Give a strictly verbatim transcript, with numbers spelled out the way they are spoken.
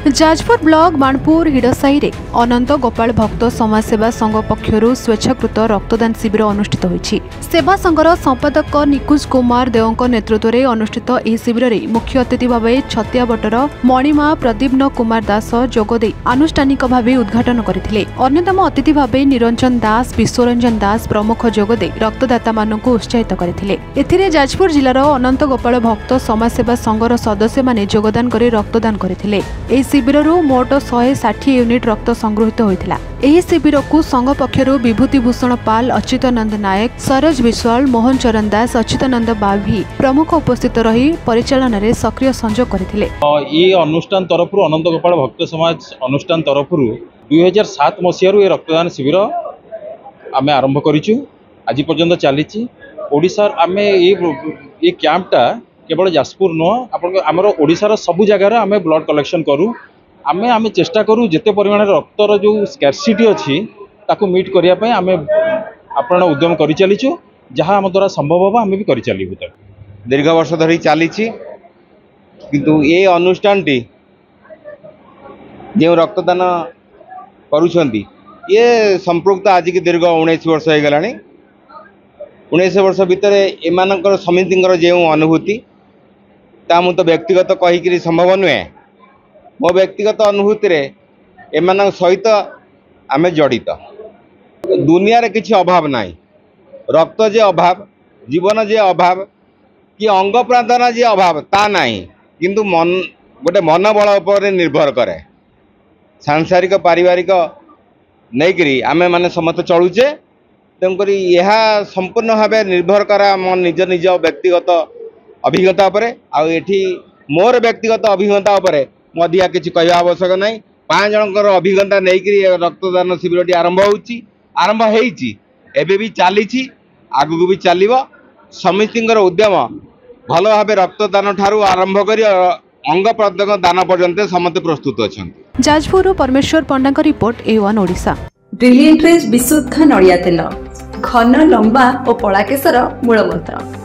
Jajpur block Manpur हिडसाई रे अनंत गोपाल भक्त समाजसेवा संघ पक्षर स्वेच्छाकृत रक्तदान शिविर अनुष्ठित होईछि। सेवा संघर संपादक निकुज कुमार देवों नेतृत्व में अनुष्ठित यह शिविर में मुख्य अतिथि भाव छतियाबटर मणिमा प्रदीप्न कुमार दास जोगदे आनुष्ठानिक भाव उद्घाटन करथिले। अन्यतम अतिथि भाव निरंजन दास विश्वरंजन दास प्रमुख जोगदे रक्तदाता मानक उत्साहित करथिले। एथिरे जाजपुर जिलार अनंत गोपाल भक्त समाजसेवा संघर सदस्य माने जोगदान कर रक्तदान करथिले। शिविर मोट शहे षाठी यूनिट रक्त संगृहित होता। यह शिविर को संघ पक्षर विभूति भूषण पाल अच्युतानंद नायक सरोज विश्वाल मोहन चरण दास अच्युतानंद बाभी प्रमुख उपस्थित रही परिचालन में सक्रिय संजोग करथिले। ये अनुष्ठान तरफ अनंत गोपाल भक्त समाज अनुष्ठान तरफ दुई हजार सात मसीह ये रक्तदान शिविर आम आरंभ करूँ। आज पर्यंत चली ओडिशा आम ये कैंपटा केवल जाजपुर नुह आप आमर ओडिशार सबु जगार आम ब्लड कलेक्शन करूँ। आम आम चेष्टा करूँ जिते परिमाण रक्तर जो स्कैरसिटी अच्छी ताकू मीट करने आम आपण उद्यम कर चलीचु। जहाँ आम द्वारा संभव हम आम भी कर चलू। दीर्घ वर्ष धरी चली किंतु ये अनुष्ठान टी जो रक्तदान करुछंती ये संपृक्त आज की दीर्घ उन्नीस वर्ष हो गला। उन्नीस वर्ष भितर एमानकर समितिंकर जो अनुभूति ता मु तो व्यक्तिगत कहीकि संभव नुहे। मो व्यक्तिगत अनुभूति रे एमान सहित आम जड़ित। दुनिया रे किसी अभाव नाही। रक्त जे अभाव जीवन जे अभाव कि अंग प्रांतन जे अभाव ता नाही किंतु मन गोटे मनोबल उपर निर्भर करे। सांसारिक पारिवारिक नहींकरी आमे माने समस्त चलुचे। तेणुक यह संपूर्ण भाव निर्भर करा मो निज निज व्यक्तिगत अभिज्ञता पर आठी मोर व्यक्तिगत अभिज्ञता पर अधिका किसी कहवा आवश्यक नहीं। पाँच जनकर अभिज्ञता नहीं रक्तदान शिविर टी आरंभ होची आरंभ होईची एबे भी चली आगू भी चलो। समितिंकर उद्यम भल भाव रक्तदान ठारू आरंभ कर अंग प्रत्यंग दान पर्यंत समस्त प्रस्तुत अच्छा। Jajpur Parameswar Panda report A one Odisha. Brilliant विशुद्ध नड़िया तेल घन लंबा और पड़ा केसर मूलमंत्र।